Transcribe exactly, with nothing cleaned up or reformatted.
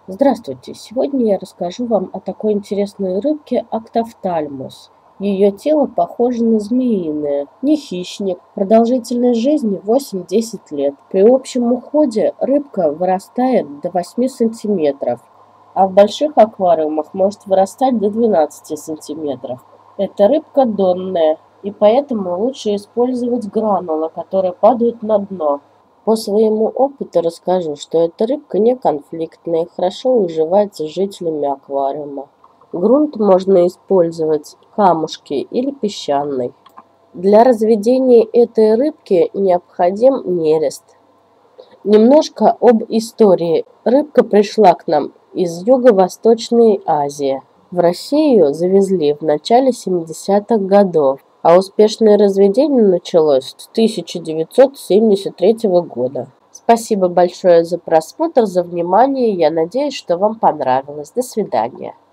Здравствуйте! Сегодня я расскажу вам о такой интересной рыбке Актофтальмус. Ее тело похоже на змеиное, не хищник, продолжительность жизни восемь-десять лет. При общем уходе рыбка вырастает до восьми сантиметров, а в больших аквариумах может вырастать до двенадцати сантиметров. Эта рыбка донная, и поэтому лучше использовать гранулы, которые падают на дно. По своему опыту расскажу, что эта рыбка не конфликтная и хорошо уживается с жителями аквариума. Грунт можно использовать камушки или песчаный. Для разведения этой рыбки необходим нерест. Немножко об истории. Рыбка пришла к нам из Юго-Восточной Азии. В Россию завезли в начале семидесятых годов, а успешное разведение началось с тысяча девятьсот семьдесят третьего года. Спасибо большое за просмотр, за внимание. Я надеюсь, что вам понравилось. До свидания.